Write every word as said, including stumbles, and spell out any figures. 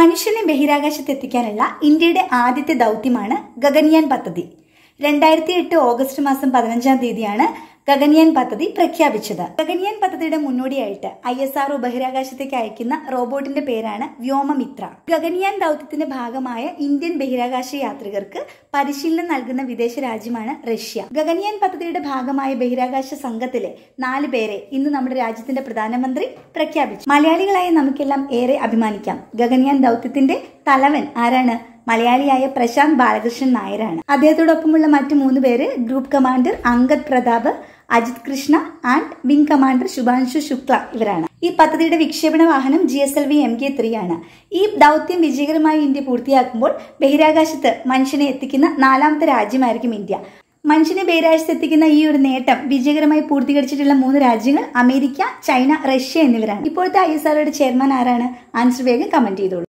മനുഷ്യനെ ബഹിരാകാശത്തെത്തിക്കാനുള്ള ഇന്ത്യയുടെ ആദ്യത്തെ ദൗത്യമാണ് ഗഗൻയാൻ പദ്ധതി. രണ്ടായിരത്തി എട്ട് ഓഗസ്റ്റ് മാസം പതിനഞ്ചാം തീയതിയാണ് ഗഗൻയാൻ പദ്ധതി പ്രഖ്യാപിച്ചത്. ഗഗൻയാൻ പദ്ധതിയുടെ മുന്നോടിയായിട്ട് ഐ എസ് ആർ ഒ ബഹിരാകാശത്തേക്ക് അയക്കുന്ന റോബോട്ടിന്റെ പേരാണ് വ്യോമമിത്ര. ഗഗൻയാൻ ദൗത്യത്തിന്റെ ഭാഗമായ ഇന്ത്യൻ ബഹിരാകാശ യാത്രികർക്ക് പരിശീലനം നൽകുന്ന വിദേശ രാജ്യമാണ് റഷ്യ. ഗഗൻയാൻ പദ്ധതിയുടെ ഭാഗമായ ബഹിരാകാശ സംഘത്തിലെ നാല് പേരെ ഇന്ന് നമ്മുടെ രാജ്യത്തിന്റെ പ്രധാനമന്ത്രി പ്രഖ്യാപിച്ചു. മലയാളികളായ നമുക്കെല്ലാം ഏറെ അഭിമാനിക്കാം. ഗഗൻയാൻ ദൗത്യത്തിന്റെ തലവൻ ആരാണ്? മലയാളിയായ പ്രശാന്ത് ബാലകൃഷ്ണൻ നായരാണ്. അദ്ദേഹത്തോടൊപ്പമുള്ള മറ്റു മൂന്ന് പേര് group commander Angad Pratap, Ajit Krishna and wing commander Shubhanshu Shukla ഇവരാണ്. ഈ പദ്ധതിയുടെ വിക്ഷേപണ വാഹനം G S L V M K three ആണ്. ഈ ദൗത്യം വിജയകരമായി ഇന്ത്യ പൂർത്തിയാക്കുമ്പോൾ ബഹിരാകാശത്ത് മനുഷ്യനെ എത്തിക്കുന്ന നാലാമത്തെ രാജ്യമായിരിക്കും ഇന്ത്യ. മനുഷ്യനെ ബഹിരാകാശത്ത് എത്തിക്കുന്ന ഈ ഒരു നേട്ടം വിജയകരമായി പൂർത്തീകരിച്ചിട്ടുള്ള മൂന്ന് രാജ്യങ്ങൾ അമേരിക്ക, ചൈന, റഷ്യ എന്നിവരാണ്. ഇപ്പോഴത്തെ ഐ എസ് ആർ ഒയുടെ ചെയർമാൻ ആരാണ്? ആൻസർ വേഗം കമന്റ് ചെയ്തോളൂ.